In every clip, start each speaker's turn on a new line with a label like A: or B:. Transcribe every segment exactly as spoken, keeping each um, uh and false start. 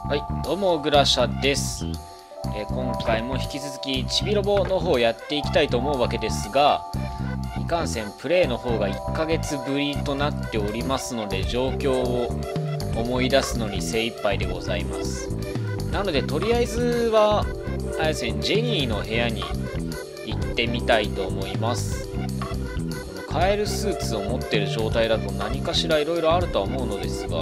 A: はい、どうもグラシャです、えー、今回も引き続きちびロボの方をやっていきたいと思うわけですが、いかんせんプレイの方がいっかげつぶりとなっておりますので、状況を思い出すのに精一杯でございます。なのでとりあえずはあれですね、ジェニーの部屋に行ってみたいと思います。このカエルスーツを持ってる状態だと何かしらいろいろあるとは思うのですが、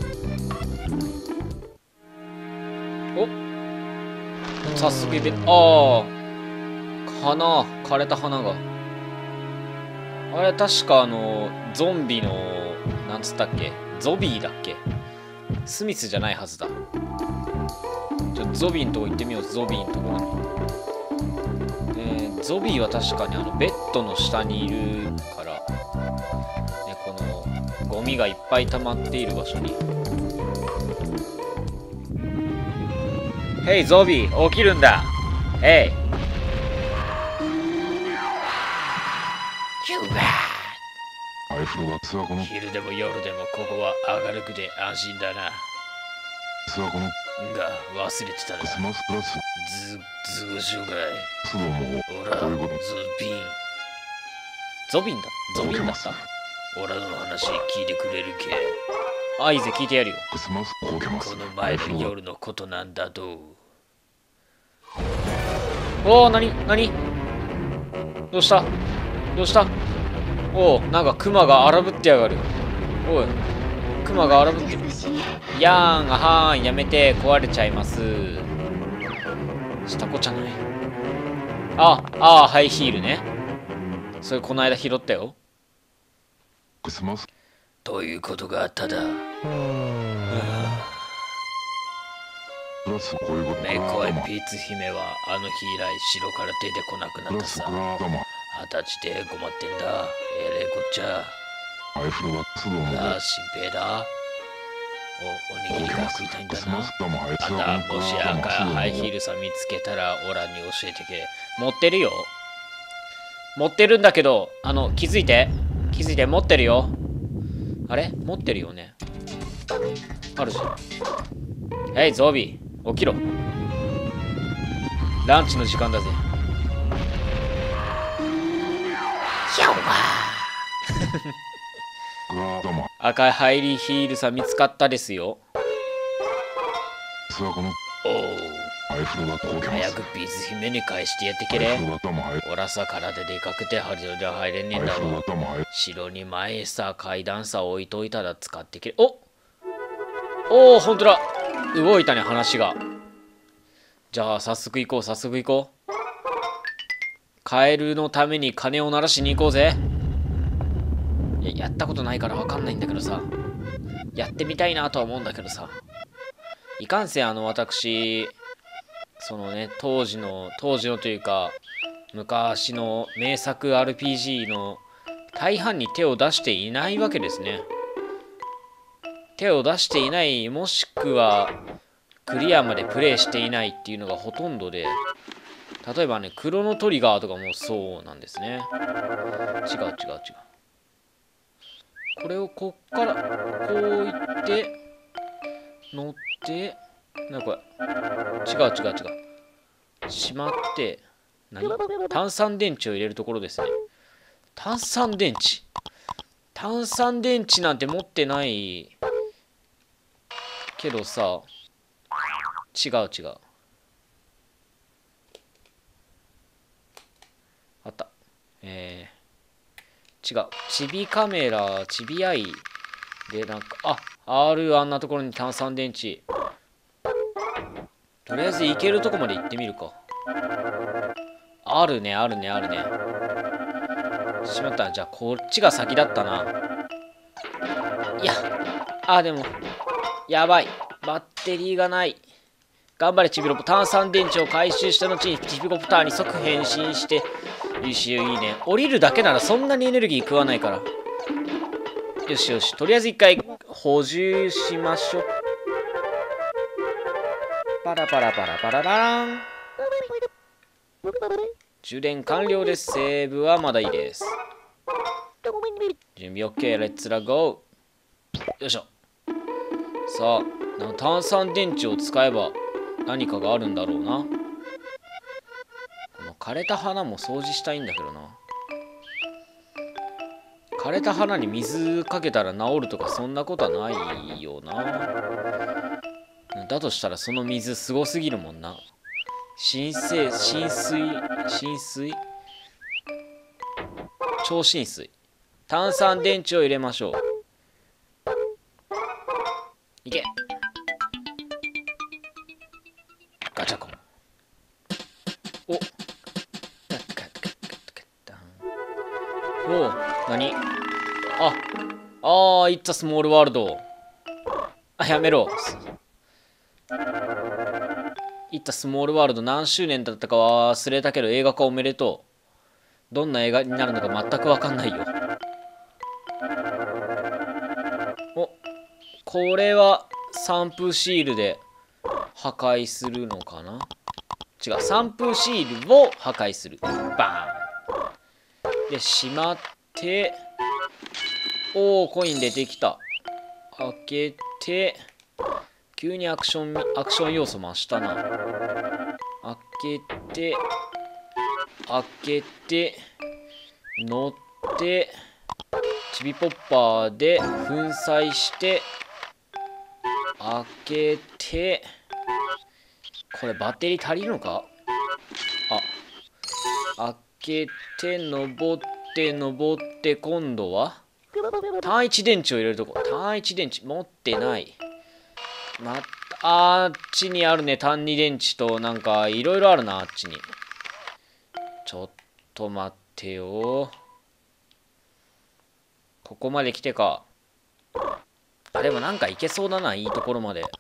A: お、早速イベント、ああ、花、枯れた花が。あれ、確かあの、ゾンビの、なんつったっけ、ゾビーだっけ、スミスじゃないはずだ。ちょっとゾビーのとこ行ってみよう、ゾビーのところに。えー、ゾビーは確かにあの、ベッドの下にいるから、ね、この、ゴミがいっぱい溜まっている場所に。ヘイゾビー、起きるんだ。ヘイヒューバー。昼でも夜でもここは明るくて安心だな。が忘れてたな。ず、ずぐしょがい。おら、ゾビン。ゾビンだ。ゾビンだった。オラの話聞いてくれるけ。あ、いいぜ、聞いてやるよ。この前の夜のことなんだと。おお、なになにどうしたどうした。おお、なんかクマが荒ぶってやがる。おい、クマが荒ぶってる。やーん、あはーん、やめて、壊れちゃいます。したこじゃない。あ、あー、ハイヒールね。それこの間拾ったよ。ということがあっただ。めいこいピーツ姫はあの日以来城から出てこなくなったさ。二十歳で困ってんだ。えれえこっちゃ。ああ、新平だ。お、おにぎりが食いたいんだな。また、もし赤いハイヒールさん見つけたらオラに教えてけ。持ってるよ。持ってるんだけど、あの、気づいて。気づいて、持ってるよ。あれ持ってるよね。あるじゃん。ヘイ、ゾービー。起きろ。ランチの時間だぜ。ヒャオバー赤いハイリーヒールさん見つかったですよ。おお、早くピース姫に返してやってけれ。おらさからででかくて針で入れねえんだろ。城に前さ階段さ置いといたら使ってけれ。おおお、ほんとだ。動いたね、話が。じゃあ早速行こう、早速行こう。カエルのために鐘を鳴らしに行こうぜ。いや、やったことないから分かんないんだけどさ、やってみたいなとは思うんだけどさ、いかんせんあの私、そのね、当時の当時のというか昔の名作 アールピージー の大半に手を出していないわけですね。手を出していない、もしくはクリアまでプレイしていないっていうのがほとんどで、例えばね、クロノトリガーとかもそうなんですね。違う違う違う。これをこっからこういって乗って、なんかこれ違う違う違う。しまって、何？炭酸電池を入れるところですね。炭酸電池。炭酸電池なんて持ってないけどさ、違う違う。あった。えー、違う。チビカメラ、チビアイで、なんか、あ、あるあんなところに炭酸電池。とりあえず行けるとこまで行ってみるか。あるね、あるね、あるね。しまった。じゃあ、こっちが先だったな。いや、あ、でも、やばい。バッテリーがない。頑張れ、チビロボ。炭酸電池を回収した後にチビコプターに即変身して、よし、いいね。降りるだけならそんなにエネルギー食わないから。よしよし。とりあえず一回補充しましょう。パラパラパラパラパラン。充電完了です。セーブはまだいいです。準備 OK。レッツラゴー。よいしょ。さあ、 な炭酸電池を使えば何かがあるんだろうな。この枯れた花も掃除したいんだけどな。枯れた花に水かけたら治るとかそんなことはないよな。だとしたらその水すごすぎるもんな。浸水浸水浸水超浸水。炭酸電池を入れましょう。いけ。ガチャコン。おおお、何。ああー、いったスモールワールド。あ、やめろ。いったスモールワールド何周年だったかは忘れたけど、映画化おめでとう。どんな映画になるのか全くわかんないよ。お、これは散布シールで破壊するのかな。違う、散布シールを破壊する。バーンでしまって、おお、コイン出てきた。開けて、急にアクションアクション要素増したな。開けて開けて乗って、ちびポッパーで粉砕して、開けて、これバッテリー足りるのか。あ、開けて登って登って、今度は単一電池を入れるとこ。単一電池持ってない。まあっちにあるね。単二電池となんかいろいろあるな、あっちに。ちょっと待ってよ。ここまで来てか。あ、でもなんかいけそうだな、いいところまで。よ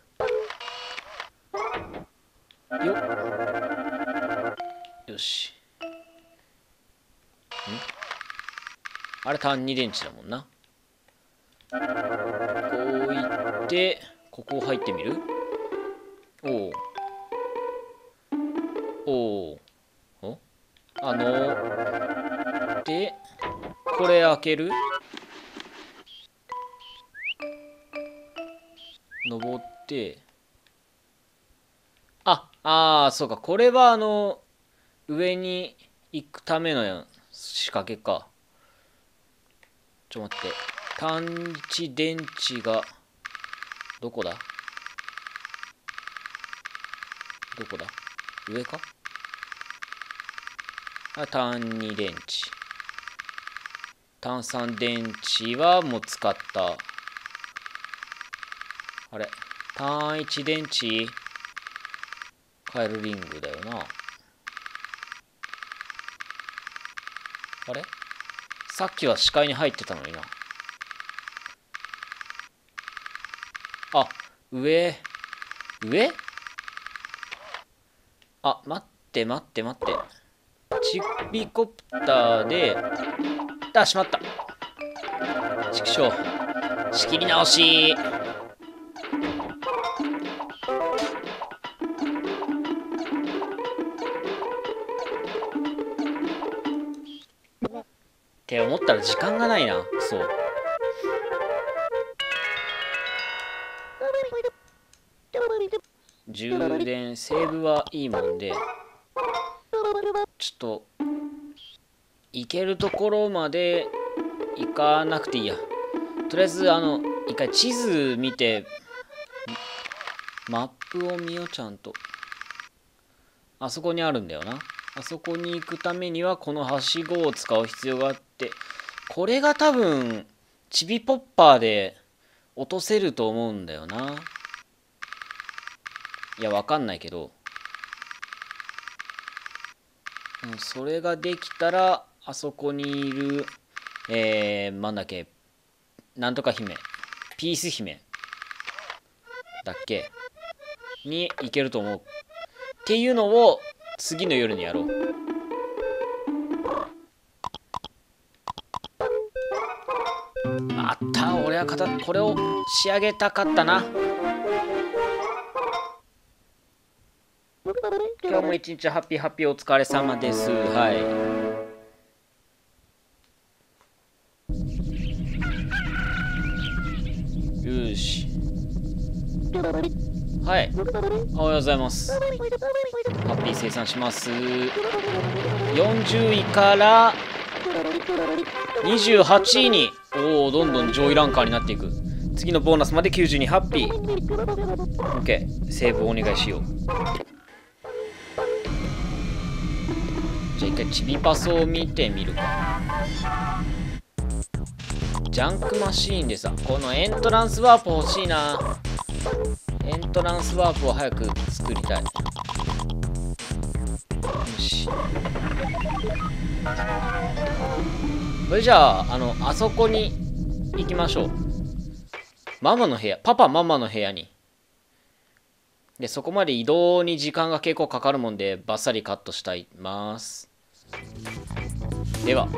A: っ。よし。んあれ単二電池だもんな。こういって、ここ入ってみる。おおおおあので、これ開ける。登って、ああー、そうか、これはあの上に行くための仕掛けか。ちょっと待って、単一電池がどこだどこだ上か。あ、単二電池。炭酸電池はもう使った。あれ、単一電池カエルリングだよな。あれ、さっきは視界に入ってたのにな。あ、上上あ、待って待って待って。チビコプターで、あ、しまった。ちくしょう。仕切り直し。って思ったら時間がないな。そう。充電、セーブはいいもんで、ちょっと、行けるところまで行かなくていいや。とりあえず、あの、一回地図見て、マップを見よう、ちゃんと。あそこにあるんだよな。あそこに行くためには、このはしごを使う必要があって、これが多分、チビポッパーで落とせると思うんだよな。いや、わかんないけど。それができたら、あそこにいる、えー、なんだっけ、なんとか姫、ピース姫だっけに行けると思う。っていうのを次の夜にやろう。あった、俺はかたこれを仕上げたかったな。今日も一日ハッピーハッピーお疲れ様です。はい。よし。 はい。おはようございます。ハッピー生産します。よんじゅういからにじゅうはちいに。おお、どんどん上位ランカーになっていく。次のボーナスまできゅうじゅうにハッピー。OK。セーブお願いしよう。じゃあ一回チビパスを見てみるか。ジャンクマシーンでさ、このエントランスワープ欲しいな。エントランスワープを早く作りたい。よし。それじゃあ、あの、あそこに行きましょう。ママの部屋、パパママの部屋に。で、そこまで移動に時間が結構かかるもんで、バッサリカットしたいます。では。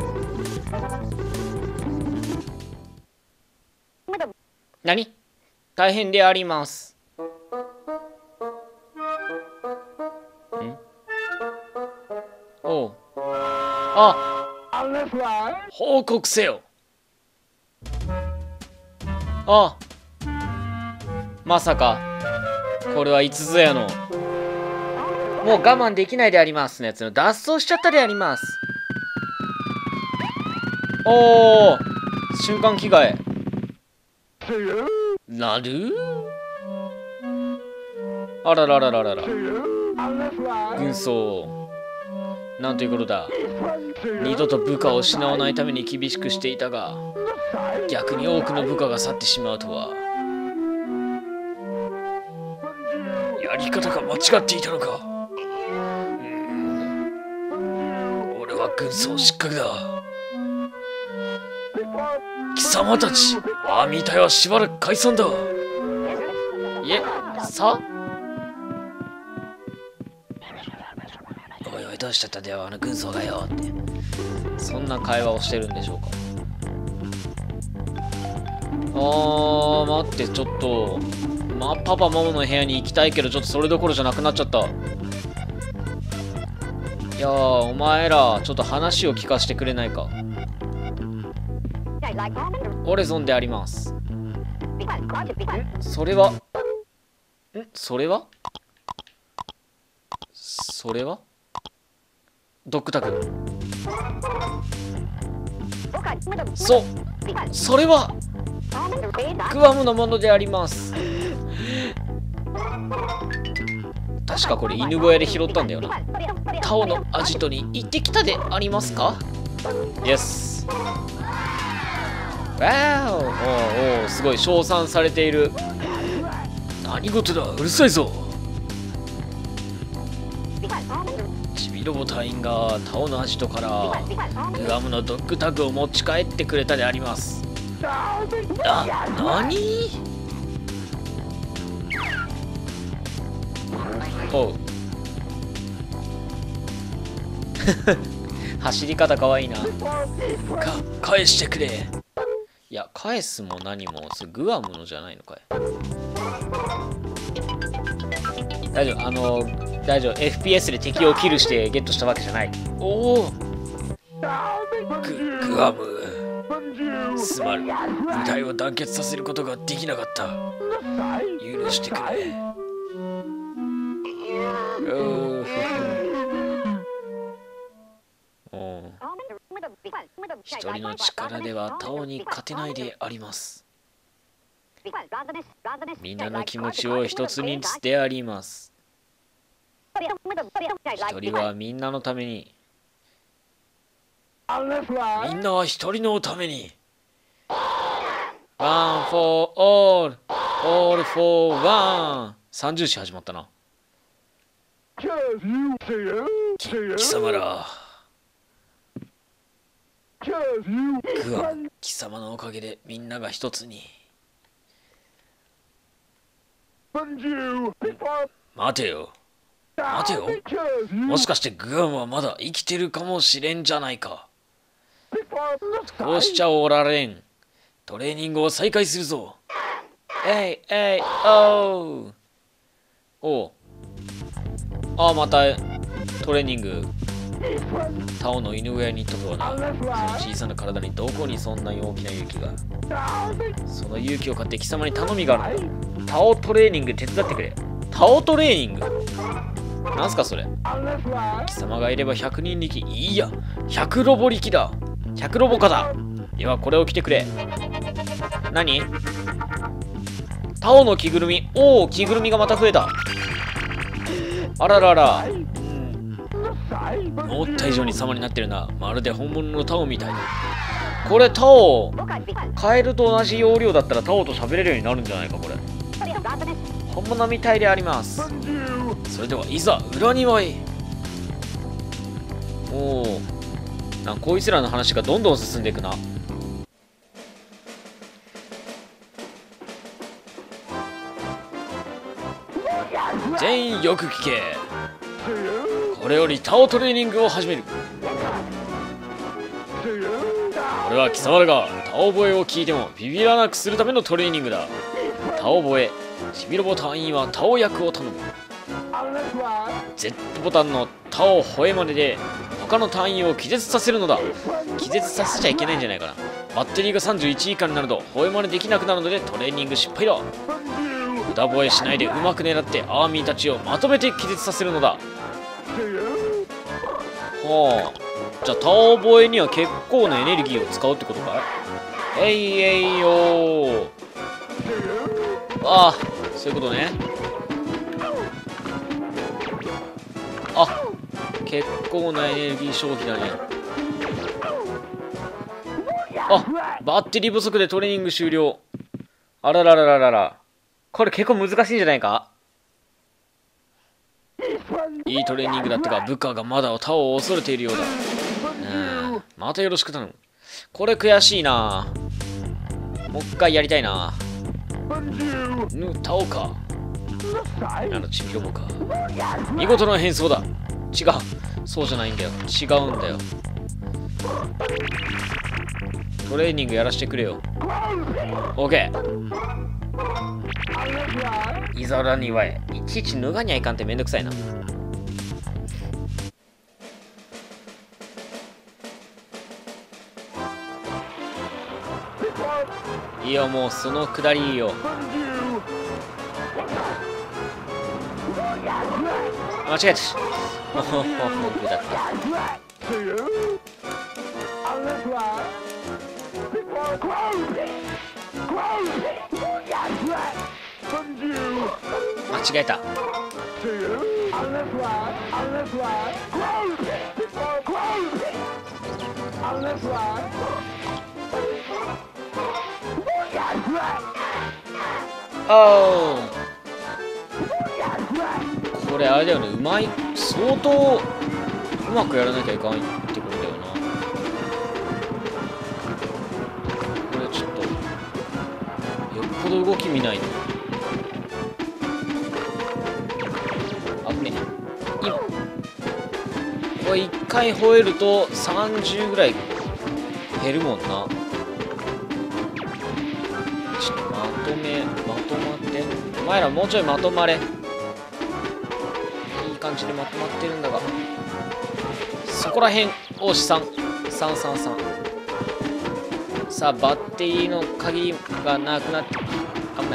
A: 何？大変であります。ん？おう。あ！報告せよ。あ！まさか、これはいつぞやの。もう我慢できないでありますのやつの脱走しちゃったであります。おお、瞬間着替え。なる？あらららららら。軍曹。なんということだ。二度と部下を失わないために厳しくしていたが、逆に多くの部下が去ってしまうとは。やり方が間違っていたのか。うん、俺は軍曹失格だ。貴様たち、アーミー隊はしばらく解散だ。いえ、さおいおい、どうしちゃったんだよ、あの軍曹がよって。そんな会話をしてるんでしょうか。あー、待って、ちょっと。まあ、パパママの部屋に行きたいけど、ちょっとそれどころじゃなくなっちゃった。いやー、お前ら、ちょっと話を聞かせてくれないか。オレゾンであります。それは、んそれはそれはドッグタグ。そう、それはグアムのものであります。確かこれ犬小屋で拾ったんだよな。タオのアジトに行ってきたでありますか？イエス。わーおおお、すごい称賛されている。何事だ、うるさいぞ。チビロボ隊員がタオのアジトからグアムのドッグタグを持ち帰ってくれたであります。な、なに？おう。走り方かわいいな。か、返してくれ。いや、返すも何も、それグアムのじゃないのかい。大丈夫、あの、大丈夫。エフピーエス で敵をキルしてゲットしたわけじゃない。おお。グ、グアム。すまる。部隊を団結させることができなかった。許してくれ。うーふふ。おう。一人の力ではタオに勝てないであります。みんなの気持ちを一つにしてあります。一人はみんなのために。みんなは一人のために。ワンフォーオール、オールフォーワン。三重視始まったな。き貴様ら。グアム、貴様のおかげでみんなが一つに。待てよ。待てよ。もしかしてグアムはまだ生きてるかもしれんじゃないか。こうしちゃおられん。トレーニングを再開するぞ。えいえいおう。おう。ああ、またトレーニング。タオの犬小屋に行ったとはな。その小さな体にどこにそんなに大きな勇気が。その勇気を買って貴様に頼みがあるんだ。タオトレーニング手伝ってくれ。 タオトレーニングなんすかそれ。貴様がいればひゃくにん力、いやひゃくロボ力だ。ひゃくロボかだ。ではこれを着てくれ。何？タオの着ぐるみ。おお、着ぐるみがまた増えた。あららら、思った以上に様になってるな。まるで本物のタオみたいだ。これタオ、カエルと同じ容量だったらタオと喋れるようになるんじゃないか。これ本物みたいであります。それではいざ裏庭へ。おお、なんかこいつらの話がどんどん進んでいくな。全員よく聞け。これよりタオトレーニングを始める。これは貴様らがタオ吠えを聞いてもビビらなくするためのトレーニングだ。タオ吠え、ちびロボ隊員はタオ役を頼む。 Z ボタンのタオ吠え真似で他の隊員を気絶させるのだ。気絶させちゃいけないんじゃないかな。バッテリーがさんじゅういち以下になると吠え真似できなくなるのでトレーニング失敗だ。歌声しないでうまく狙ってアーミーたちをまとめて気絶させるのだ。はあ、じゃあタオ吠えには結構なエネルギーを使うってことかい。えいえいよー。ああ、そういうことね。あ、結構なエネルギー消費だね。あ、バッテリー不足でトレーニング終了。あらららららら、これ結構難しいんじゃないか。いいトレーニングだったが部下がまだタオを恐れているようだ。うん、またよろしく頼む。これ悔しいな。もう一回やりたいな。ぬタオか、あのちびロボか。見事な変装だ。違う、そうじゃないんだよ。違うんだよ。トレーニングやらせてくれよ。オッケー。いざ裏庭へ。いちいち脱がにゃいかんってめんどくさいな。いいよ、もうそのくだりいいよ。間違えた。おほほほ、グだった。間違えた。ああ、これあれだよね。うまい、相当うまくやらなきゃいかんってことだよな。これちょっとよっぽど動き見ないと。あぶねえ。今これいっかい吠えるとさんじゅうぐらい減るもんな。ちょっとまとめまとまって。お前らもうちょいまとまれ。いい感じでまとまってるんだが、そこらへん。おしさんさんさんさん。さあバッテリーの鍵がなくなって、危ない。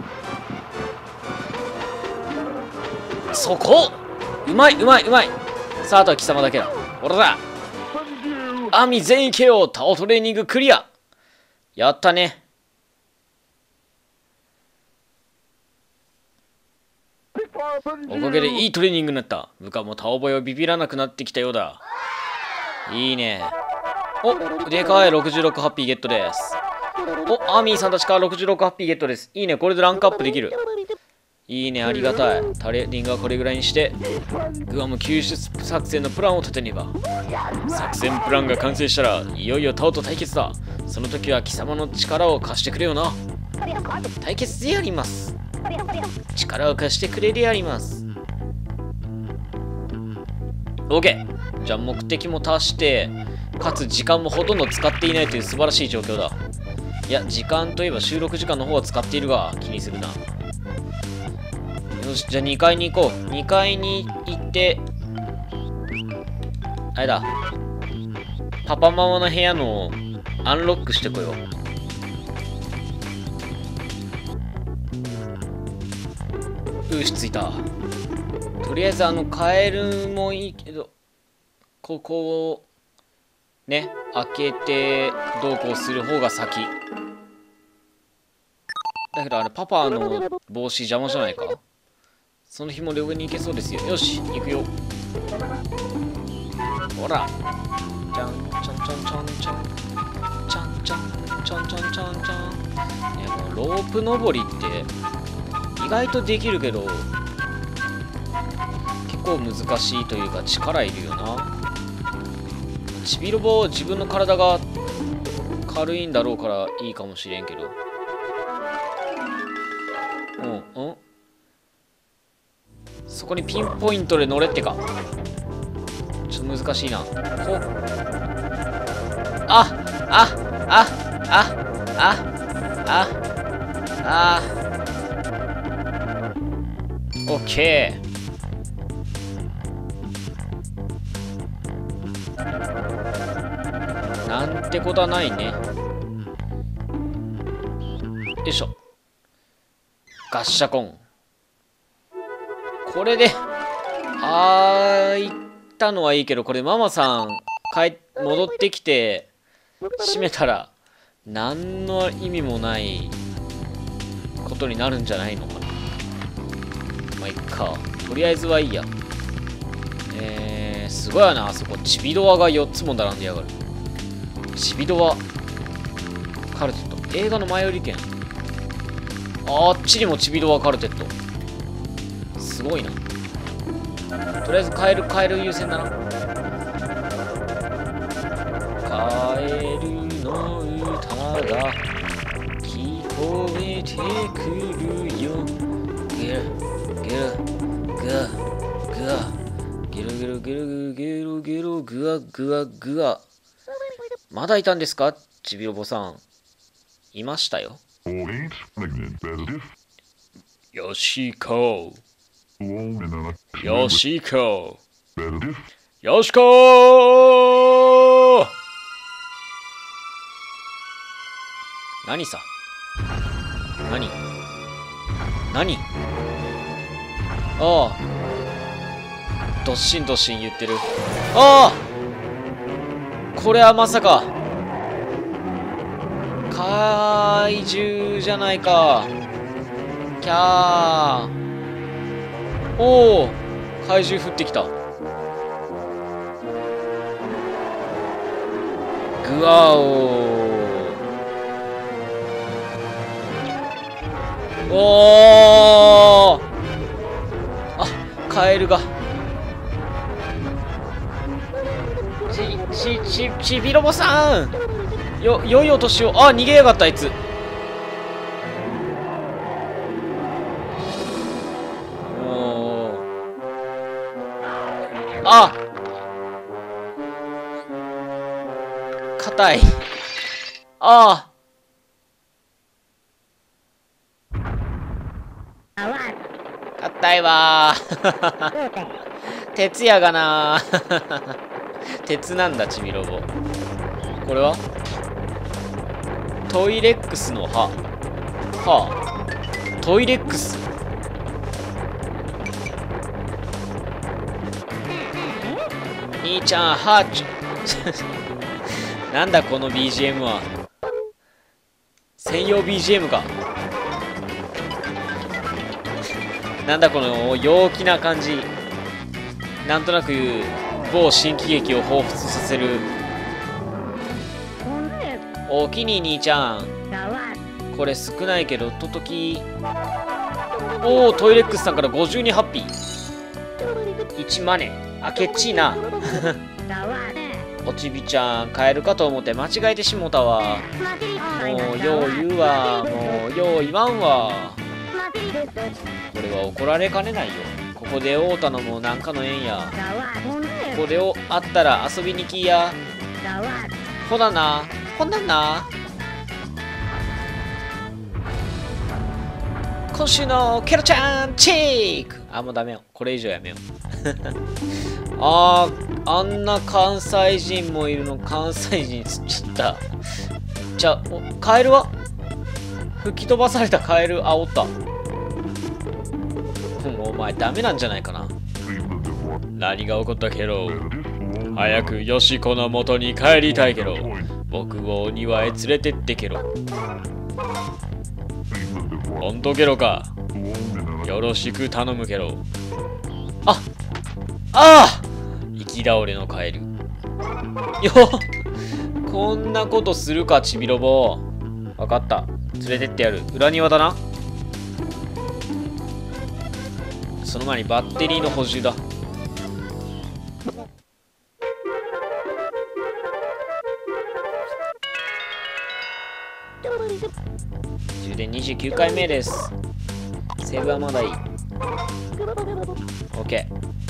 A: そこうまいうまいうまい。さああとは貴様だけだ。ほらだ、アミ全員 ケーオー。 タオトレーニングクリア。やったね。おかげでいいトレーニングになった。部下もタオボイをビビらなくなってきたようだ。いいね。お、でかいろくじゅうろくハッピーゲットです。お、アーミーさんたちからろくじゅうろくハッピーゲットです。いいね、これでランクアップできる。いいね、ありがたい。トレーニングはこれぐらいにして、グアム救出作戦のプランを立てねば。作戦プランが完成したら、いよいよタオと対決だ。その時は貴様の力を貸してくれよな。対決でやります。力を貸してくれでやります。OK。じゃあ目的も達して、かつ時間もほとんど使っていないという素晴らしい状況だ。いや、時間といえば収録時間の方は使っているが、気にするな。よし、じゃあにかいに行こう。にかいに行って、あれだ。パパママの部屋のアンロックしてこよう。 よし、着いた。とりあえずあのカエルもいいけど、ここをね開けてどうこうする方が先だけど、あれパパの帽子邪魔じゃないか。その紐で上に行けそうですよ。よし、行くよ。ほら、ちゃんちゃんちゃんちゃんちゃんちゃんちゃんちゃんちゃんちゃんちゃん。ね、もうロープ登りって意外とできるけど結構難しいというか力いるよな。ちびロボ自分の体が軽いんだろうからいいかもしれんけど。うんうん、そこにピンポイントで乗れってか。ちょっと難しいな。こう、あああああああオッケー。なんてことはないね。よいしょ。ガッシャコン。これで、あー、行ったのはいいけど、これママさん、帰、戻ってきて、閉めたら、何の意味もないことになるんじゃないのかな。まあ、いっか。とりあえずはいいや。えー、すごいな、あそこ。チビドアがよっつも並んでやがる。チビドア、カルテット。映画の前売り券。あっちにもチビドアカルテット。すごいな。とりあえずカエル、カエル優先だな。カエルの歌が聞こえてくるよ。ゲルゲルグワグワゲルゲルゲルゲルゲルグワグワグワ。まだいたんですか、ちびロボさん。いましたよ。よしこよしこよしこ何さ何何ああ、どっしんどっしん言ってる。ああ、これはまさか怪獣じゃないか。キャー。おお、怪獣降ってきた。グワオー。おー、あ、カエルがちちちちびロボさん、よ良いお年を。あ、逃げやがったあいつ。おー、あ、硬い。ああ、硬いわー。鉄やがなー。鉄なんだ、ちびロボ。これはトイレックスの歯。はあ、トイレックス。兄ちゃん、歯ちょなんだこの ビージーエム は。専用 ビージーエム か。なんだこの陽気な感じ。なんとなく某新喜劇を彷彿させる。おおきに兄ちゃん。これ少ないけどととき。おお、トイレックスさんからごじゅうにハッピー。いちマネ。あ、ケチーな。おちびちゃん、カエルかと思って間違えてしもたわ。もうよう言うわ。もうよう言わんわ。これは怒られかねないよ。ここで会うたのもなんかの縁や。ここで会ったら遊びに来や。ほなな、ほなな。今週のケロちゃんチーク。あ、もうダメよ。これ以上やめよう。あー、あんな関西人もいるの。関西人つっちゃった。じゃあ、カエルは吹き飛ばされたカエル。あ、おった。 前ダメなんじゃないかな。何が起こったケロ。早くヨシコの元に帰りたいケロ。僕をお庭へ連れてってケロ。ほんとケロか。よろしく頼むケロ。あああ、行き倒れのカエル。よっ、こんなことするかちびロボ。わかった、連れてってやる。裏庭だな。その前にバッテリーの補充だ。充電にじゅうきゅうかいめです。セーブはまだいい。 OK。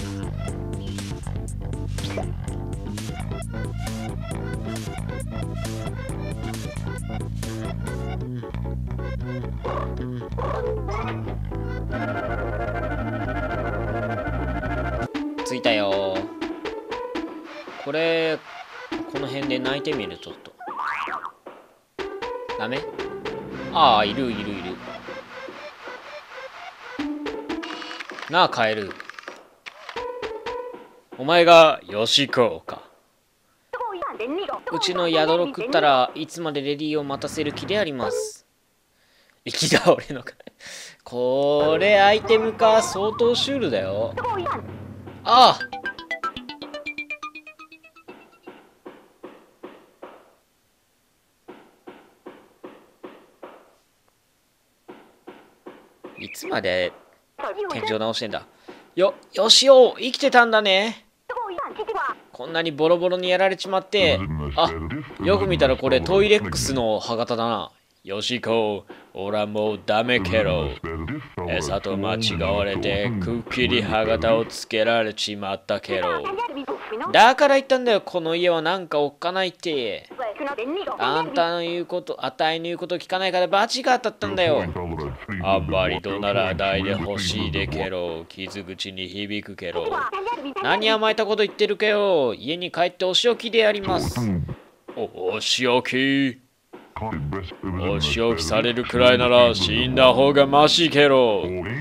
A: 着いたよ。これこの辺で泣いてみる。ちょっとダメ？ああ、いるいるいる。なあカエル、お前がヨシコか。うちの宿ろ食ったらいつまでレディーを待たせる気であります。行き倒れのか。これアイテムか。相当シュールだよ。ああ、いつまで天井直してんだよ。よしお、生きてたんだね。こんなにボロボロにやられちまって。あ、よく見たらこれトイレックスの歯型だな。よしこ、おらもうダメケロ。餌と間違われてくっきり歯型をつけられちまったケロ。だから言ったんだよ、この家はなんかおっかないって。あんたの言うこと、あたいの言うこと聞かないからバチが当たったんだよ。あんまり怒鳴らないでほしいでケロ。傷口に響くケロ。何甘えたこと言ってるけよ。家に帰ってお仕置きでやります。お、お仕置き。お仕置きされるくらいなら死んだ方がマシケロ。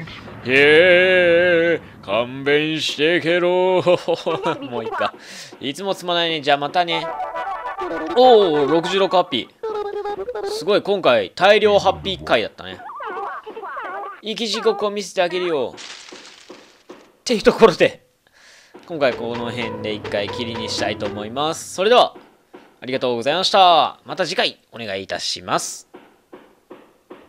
A: へえ、勘弁してケロ。もういいか。いつもつまないね。じゃあまたね。おお、ろくじゅうろくハッピー。すごい、今回大量ハッピー回だったね。生き地獄を見せてあげるよ。っていうところで、今回この辺で一回きりにしたいと思います。それでは、ありがとうございました。また次回お願いいたします。